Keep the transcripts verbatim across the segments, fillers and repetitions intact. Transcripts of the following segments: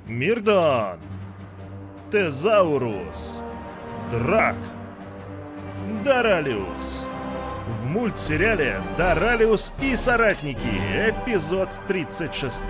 Мирдон, Тезаурус, Драк, Доралиус. В мультсериале «Доралиус и соратники», эпизод тридцать шесть.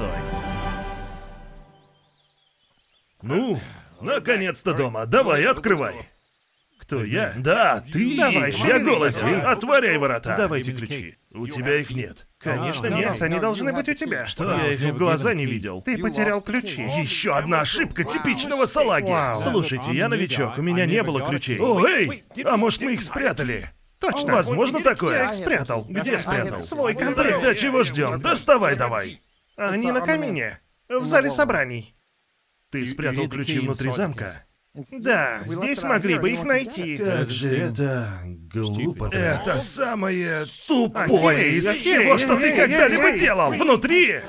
Ну, наконец-то дома. Давай, открывай. Кто, я? Да, ты. Давай, я голоден. Отворяй ворота. Давайте ключи. У тебя их нет. Конечно, нет, они должны быть у тебя. Что? Я их в глаза не видел. Ты потерял ключи. Еще одна ошибка типичного салаги. Слушайте, я новичок, у меня не было ключей. О, эй! А может, мы их спрятали? Точно. Возможно такое? Я их спрятал. Где спрятал? Свой комплект. Тогда чего ждем? Доставай давай. Они на камине. В зале собраний. Ты спрятал ключи внутри замка? Да, здесь могли бы их найти. Как же это глупо. Это самое тупое из всего, что ты когда-либо делал. Внутри!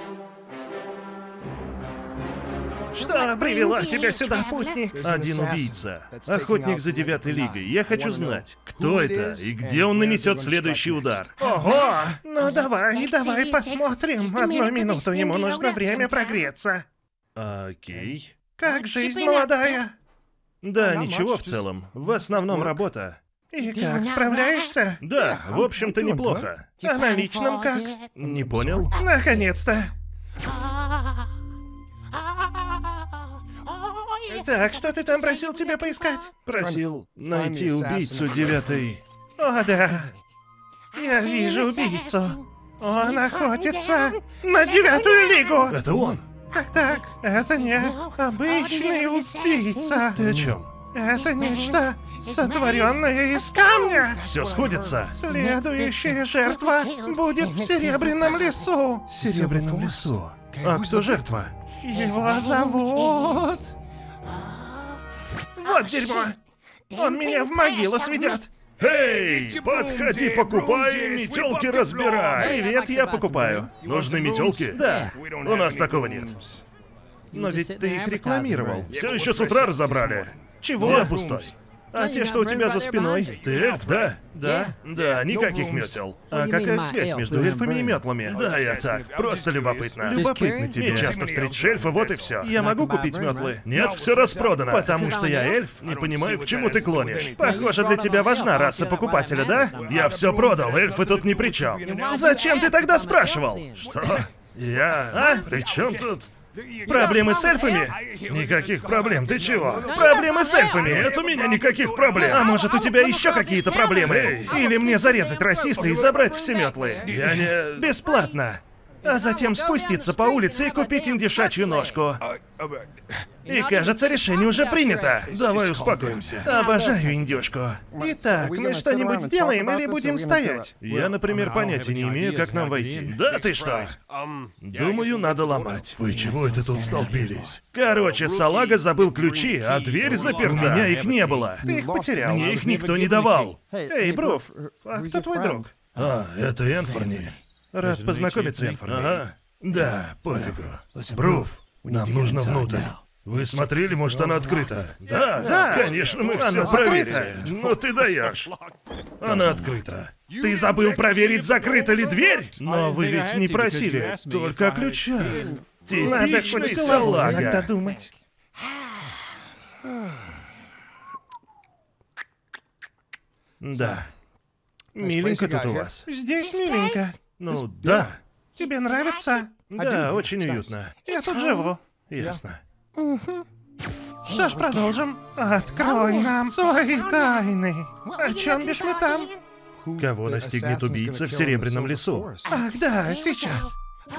Что привело тебя сюда, путник? Один убийца. Охотник за девятой лигой. Я хочу знать, кто это и где он нанесет следующий удар. Ого! Ну давай, давай посмотрим. Одну минуту, ему нужно время прогреться. Окей. Как жизнь молодая? Да, ничего в целом. В основном работа. И как, справляешься? Да, в общем-то неплохо. А на личном как? Не понял. Наконец-то. Так, что ты там просил тебя поискать? Просил найти убийцу девятой. О, да. Я вижу убийцу. Он охотится на девятую лигу. Это он. Как так? Это не обычный убийца. Ты о чем? Это нечто сотворенное из камня. Все сходится. Следующая жертва будет в Серебряном лесу. В Серебряном лесу. А кто жертва? Его зовут... Вот дерьмо. Он меня в могилу сведет. Эй, подходи, покупай, метелки разбирай. Привет, я покупаю. Нужны метелки? Да. У нас такого нет. Но ведь ты их рекламировал. Все еще с утра разобрали. Чего? Я пустой. А те, что у тебя за спиной? Ты эльф, да? Да. Да, никаких метел. А какая связь между эльфами и метлами? Да, я так, просто любопытно. Любопытно тебе. Не часто встретишь эльфа, вот и все. Я могу купить метлы? Нет, все распродано. Потому что я эльф? Не понимаю, к чему ты клонишь. Похоже, для тебя важна раса покупателя, да? Я все продал, эльфы тут ни при чем. Зачем ты тогда спрашивал? Что? Я? А? При чем тут? Проблемы с эльфами? Никаких проблем, ты чего? Проблемы с эльфами? Нет у меня никаких проблем. А может, у тебя еще какие-то проблемы? Или мне зарезать расиста и забрать все метлы? Я не... Бесплатно. А затем спуститься по улице и купить индишачью ножку. И кажется, решение уже принято. Давай успокоимся. Обожаю индюшку. Итак, мы что-нибудь сделаем или будем стоять? Я, например, понятия не имею, как нам войти. Да ты что? Думаю, надо ломать. Вы чего это тут столпились? Короче, салага забыл ключи, а дверь заперта. У меня их не было. Ты их потерял. Мне их никто не давал. Эй, Бруф, а кто твой друг? А, это Энфорни. Рад познакомиться, Энфорни. Ага. Да, пофигу. Бруф, нам нужно внутрь. Вы смотрели, может, она открыта? Да, да, конечно, мы все проверили. Но ты даешь. Она открыта. Ты забыл проверить, закрыта ли дверь? Но вы ведь не просили, только о ключах. Типичный салага. Надо думать. Да. Миленько тут у вас. Здесь миленько. Ну, да. Тебе нравится? Да, очень уютно. Я тут живу. Ясно. Что ж, продолжим. Открой нам свои тайны. О чем бишь мы там? Кого настигнет убийца в Серебряном лесу? Ах, да, сейчас.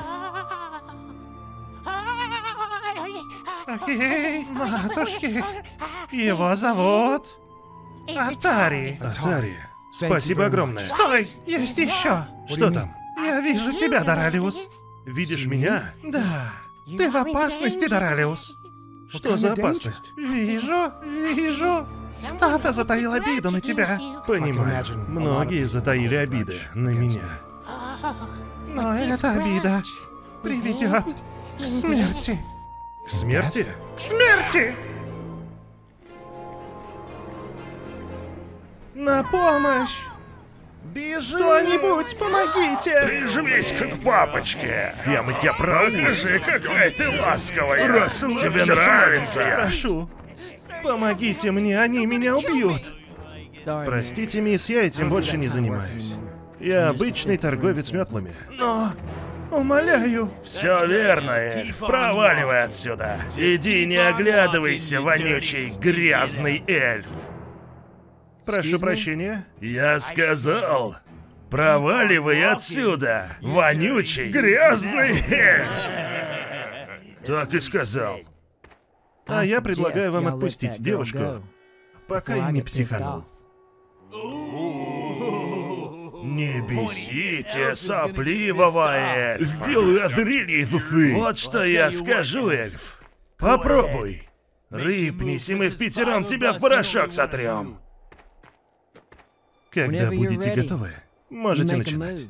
Окей, матушки. Его зовут... Атари. Атари. Спасибо огромное. Стой, есть еще. Что там? Я вижу тебя, Доралиус. Видишь меня? Да. Ты в опасности, Доралиус. Что за опасность? Вижу, вижу. Кто-то затаил обиду на тебя. Понимаю. Многие затаили обиды на меня. Но эта обида приведет к смерти. К смерти? К смерти! На помощь! Бежи! Кто-нибудь, помогите! Прижмись к папочке! Фем, я покажи, какая ты ласковая! Раз тебе нравится! Прошу, помогите мне, они меня убьют! Простите, мисс, я этим больше не занимаюсь. Я обычный торговец метлами. Но... Умоляю. Все верно, эльф. Проваливай отсюда. Иди, не оглядывайся, вонючий грязный эльф. Прошу прощения. Я сказал, проваливай отсюда, вонючий грязный эльф. Так и сказал. А я предлагаю вам отпустить девушку, пока я не психанул. Не бесите сопливого эльфа. Сделай озрение из усы. Вот что я скажу, эльф. Попробуй. Рыпнись, и мы впятером тебя в порошок сотрем. Когда будете готовы, можете начинать.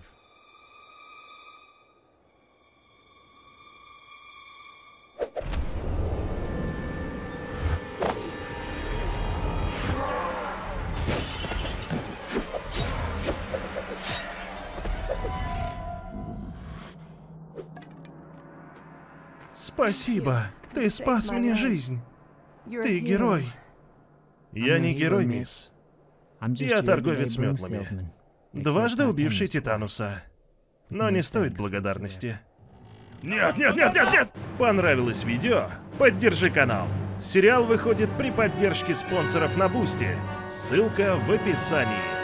Спасибо. Ты спас мне жизнь. Ты герой. Я не герой, мисс. Я торговец метлами. Дважды убивший Титануса. Но не стоит благодарности. Нет, нет, нет, нет, нет! Понравилось видео? Поддержи канал. Сериал выходит при поддержке спонсоров на Бусти. Ссылка в описании.